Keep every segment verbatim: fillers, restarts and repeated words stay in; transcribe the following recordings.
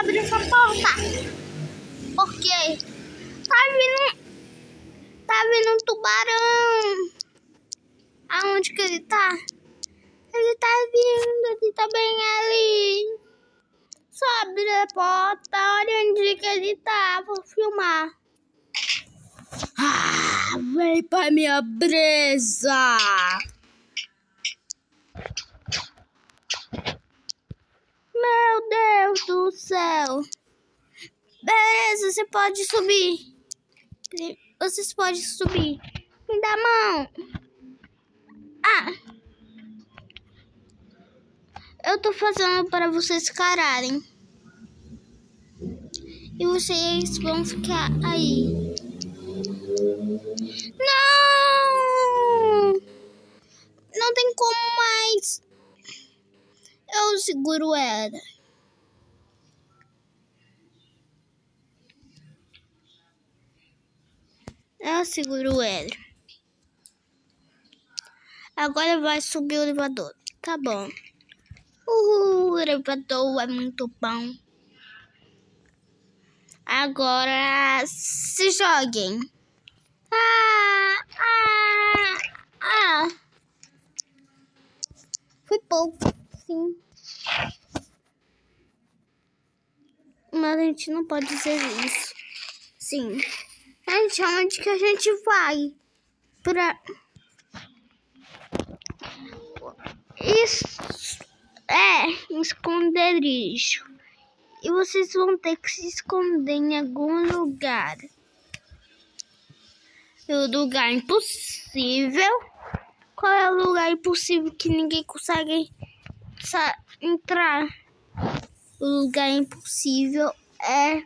abrir essa porta. Porque tá vindo... Tá vindo um tubarão. Aonde que ele tá? Ele tá vindo, ele tá bem ali. Só abre a porta, olha onde que ele tá. Vou filmar. Ah, vem pra minha presa. Meu Deus do céu. Beleza, você pode subir. Vocês podem subir. Me dá a mão. Ah. Eu tô fazendo para vocês cararem. E vocês vão ficar aí. Não! Não tem como mais. Eu seguro ela. Eu seguro ela. Agora vai subir o elevador. Tá bom. Uhul, o elevador é muito bom. Agora se joguem. Ah, ah, ah. Foi pouco, sim. Mas a gente não pode dizer isso. Sim. Gente, onde que a gente vai? Pra... Isso é um esconderijo. E vocês vão ter que se esconder em algum lugar. O lugar impossível. Qual é o lugar impossível que ninguém consegue entrar? O lugar impossível é...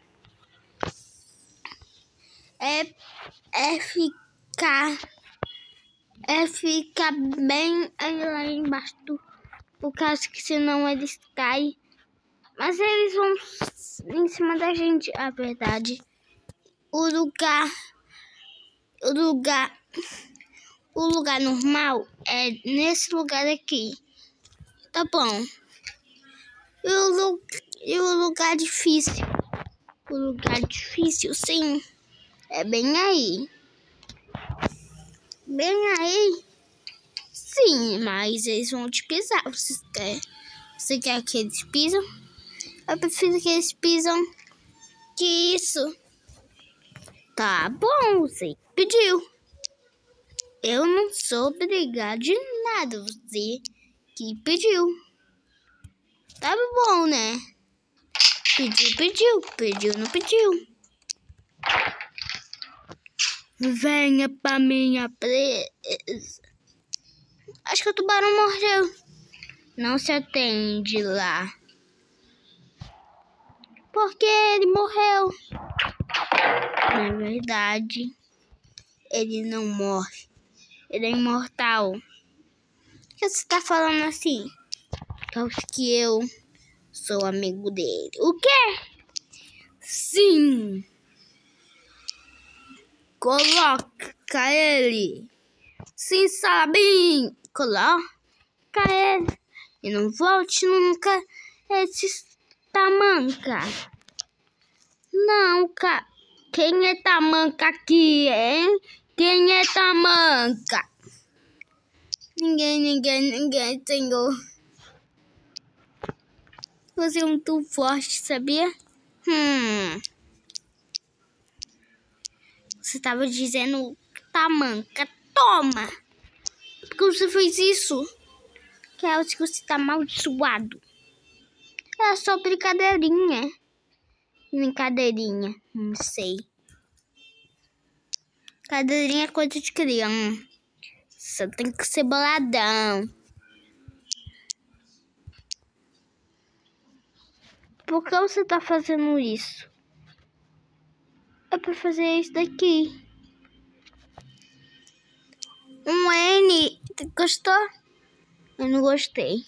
É, é ficar... É ficar bem aí lá embaixo. Do, por causa que senão eles caem. Mas eles vão em cima da gente, a verdade. O lugar... O lugar... O lugar normal é nesse lugar aqui. Tá bom. E o, e o lugar difícil? O lugar difícil, sim. É bem aí. Bem aí? Sim, mas eles vão te pisar. Você quer, você quer que eles pisam? Eu prefiro que eles pisam que isso. Tá bom, você pediu. Eu não sou obrigado de nada. Você que pediu. Tá bom, né? Pediu, pediu. Pediu, não pediu. Venha pra minha presa. Acho que o tubarão morreu. Não se atende lá. Porque ele morreu. Na verdade, ele não morre. Ele é imortal. Por que você tá falando assim? Porque que eu sou amigo dele. O quê? Sim. Coloca ele. Sim, sabe? Coloca ele. E não volte nunca esse tamanca. Não, cara. Quem é tamanca aqui, hein? Quem é tamanca? Ninguém, ninguém, ninguém, senhor. Você é muito forte, sabia? Hum. Você estava dizendo tamanca. Toma! Por que você fez isso? Que é que você tá amaldiçoado. É só brincadeirinha. Brincadeirinha. Não sei. Brincadeirinha é coisa de criança. Você tem que ser boladão. Por que você tá fazendo isso? É pra fazer isso daqui. Um N. Gostou? Eu não gostei.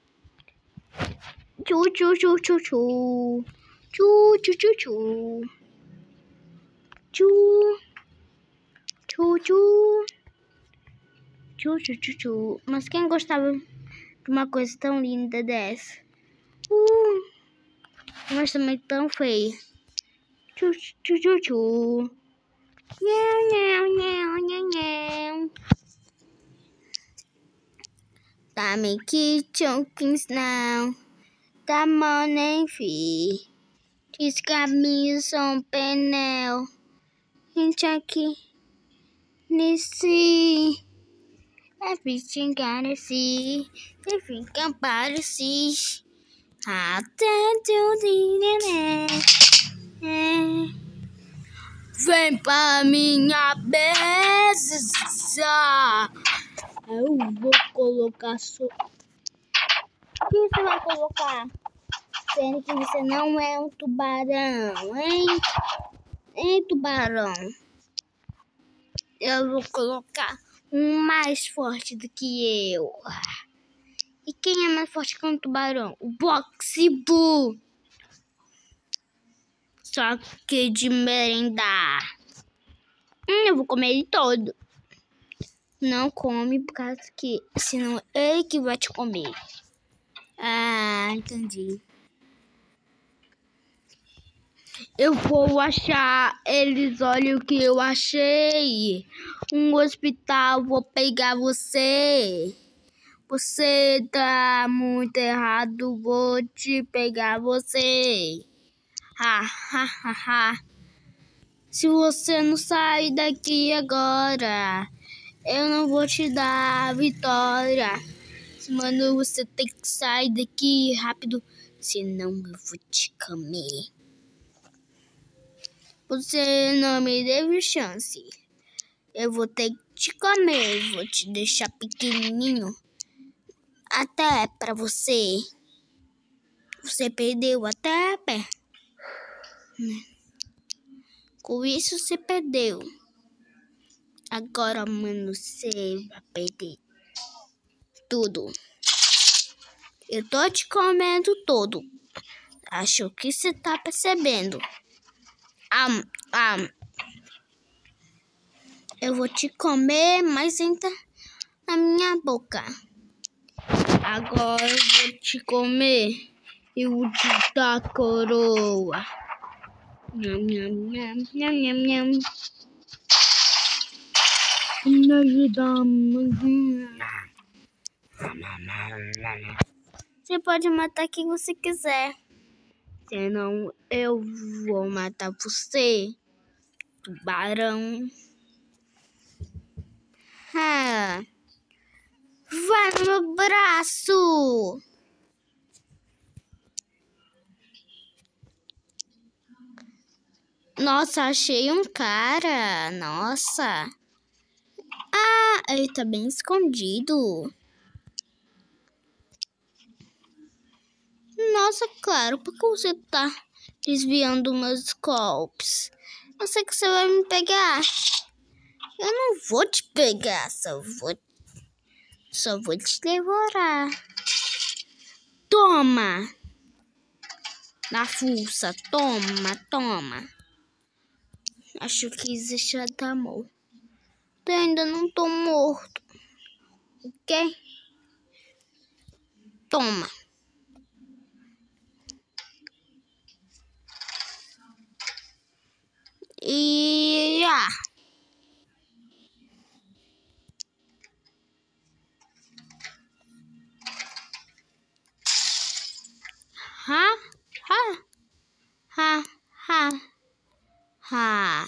Tchu, tchu, tchu, tchu, tchu. Tchu, tchu, tchu, tchu. Tchu. Tchu, tchu. Tchu, tchu, tchu, tchu. Mas quem gostava de uma coisa tão linda dessa? Uh. Mas também tão feia. Tchu, tchu, tchu, tchu. Nhão, nhão, nhão, nhão, nhão. Tá me kitchen now. Tá morning fee. These caminhos são pneu. Gente aqui. Nesse. Everything gotta see. Everything can see. Até tu né? Vem pra minha mesa. Eu vou colocar só. O que você vai colocar? Sendo que você não é um tubarão, hein? Hein, tubarão? Eu vou colocar um mais forte do que eu. E quem é mais forte que um tubarão? O Boxy Boo. Só que de merendar. Hum, eu vou comer ele todo. Não come por causa que senão ele que vai te comer. Ah, entendi. Eu vou achar eles, olha o que eu achei. Um hospital, vou pegar você. Você tá muito errado, vou te pegar você. Ha, ha, ha, ha. Se você não sair daqui agora, eu não vou te dar a vitória. Mano, você tem que sair daqui rápido, senão eu vou te comer. Você não me deu chance. Eu vou ter que te comer. Vou te deixar pequenininho. Até pra você. Você perdeu até a perna. Com isso você perdeu. Agora, mano, você vai perder tudo. Eu tô te comendo todo. Acho que você tá percebendo. Am, am. Eu vou te comer, mas entra na minha boca. Agora eu vou te comer e vou te dar coroa. Nham, nham, nham, nham, nham, nham. Me ajudamos. Você pode matar quem você quiser. Senão eu vou matar você, tubarão. Ah, vai no meu braço. Nossa, achei um cara. Nossa. Ah, ele tá bem escondido. Nossa, claro, por que você tá desviando meus golpes? Eu sei que você vai me pegar. Eu não vou te pegar, só vou, só vou te devorar. Toma! Na fuça, toma, toma. Acho que existe até amor. Eu ainda não tô morto. Ok? Toma. E... Ah. Ha? Ha? Ha? Ha? Ha?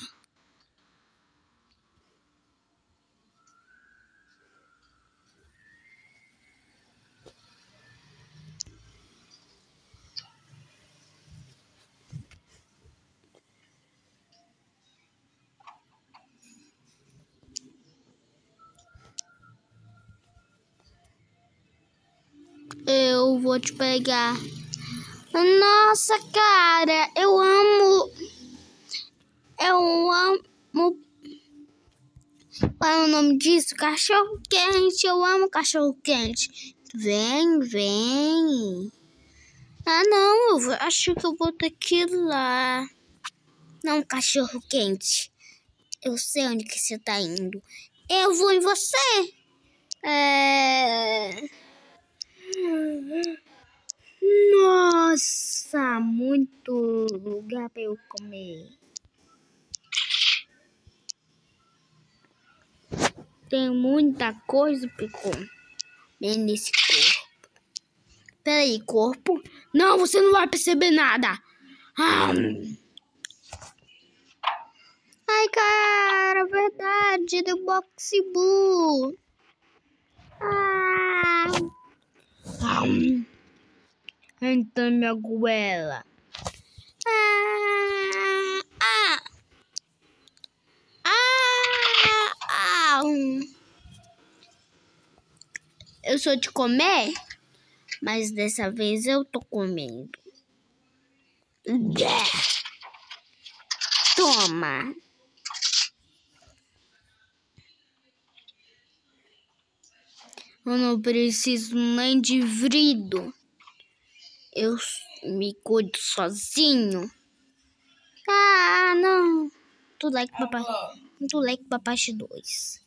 Eu vou te pegar. Nossa, cara, eu amo. Eu amo. Qual é o nome disso? Cachorro quente. Eu amo cachorro quente. Vem, vem. Ah, não. Eu acho que eu vou ter que ir lá. Não, cachorro quente. Eu sei onde que você tá indo. Eu vou em você. É... Nossa, muito lugar para eu comer. Tem muita coisa para comer nesse corpo. Peraí, corpo? Não, você não vai perceber nada. Ah. Ai, cara, verdade, do Boxy Blue. Ah. Ah. Então, minha goela. Ah. Ah. Ah. Ah. Eu sou de comer, mas dessa vez eu tô comendo. Toma. Eu não preciso nem de vrido. Eu me cuido sozinho. Ah, não. Tu like papai. Tu like papai dois.